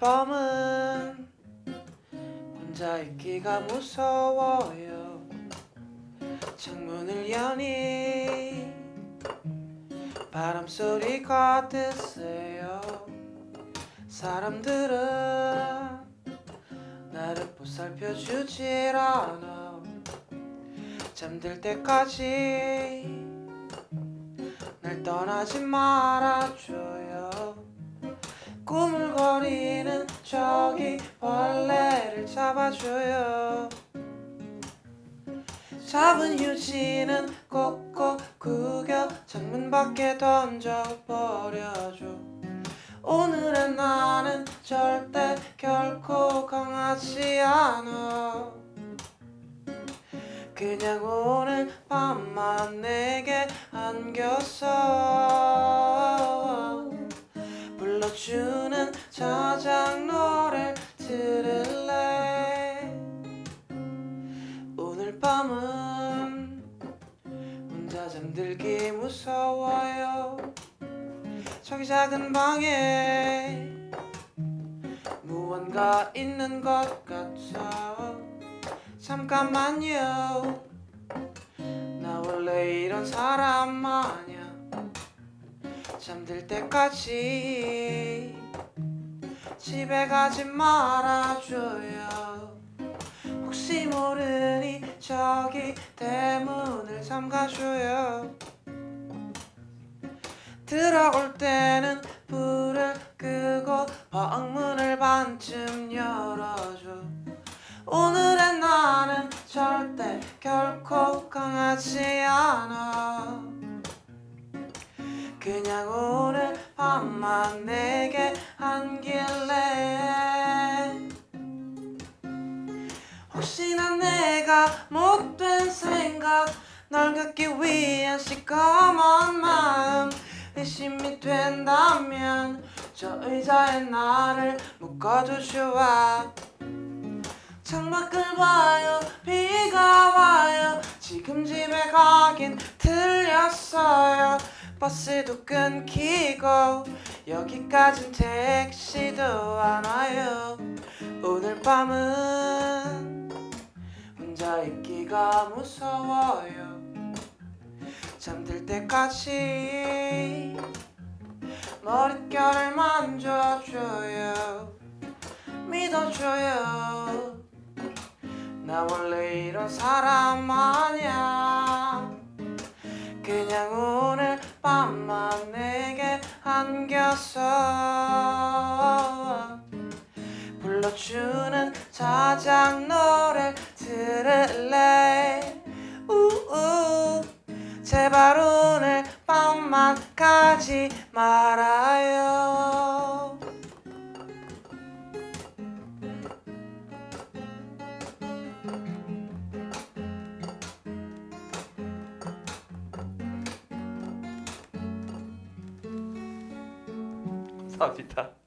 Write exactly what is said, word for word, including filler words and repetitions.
밤은 혼자 있기가 무서워요. 창문을 여니 바람소리가 드세요. 사람들은 나를 보살펴주질 않아. 잠들 때까지 날 떠나지 말아줘요. 꾸물거리는 저기 벌레를 잡아줘요. 잡은 휴지는 꼭꼭 구겨 창문 밖에 던져버려줘. 오늘의 나는 절대 결코 강하지 않아. 그냥 오늘 밤만 내게 안겼어. 불러주는 저장 노래를 들을래. 오늘 밤은 혼자 잠들기 무서워요. 저기 작은 방에 무언가 있는 것 같아. 잠깐만요, 나 원래 이런 사람 아냐. 잠들 때까지 집에 가지 말아줘요. 혹시 모르니 저기 대문을 잠가줘요. 들어올 때는 불을 끄고 방문을 반쯤 열어줘. 오늘의 나는 절대 결코 강하지 않아. 그냥 오늘 밤만 내게 안길래. 혹시나 내가 못된 생각, 널 갖기 위한 시커먼 마음 의심이 된다면 저 의자에 나를 묶어도 좋아. 창밖을 봐요, 비가 와요. 지금 집에 가긴 틀렸어요. 버스도 끊기고 여기까진 택시도 안 와요. 오늘 밤은 혼자 있기가 무서워요. 잠들 때까지 머릿결을 만져줘요. 믿어줘요, 나 원래 이런 사람 아냐. 그냥 오늘 밤만 내게 안겼어. 불러주는 저장 노래를 들을래. 우우. 제발 오늘 밤만 가지 말아요. 감사합니다.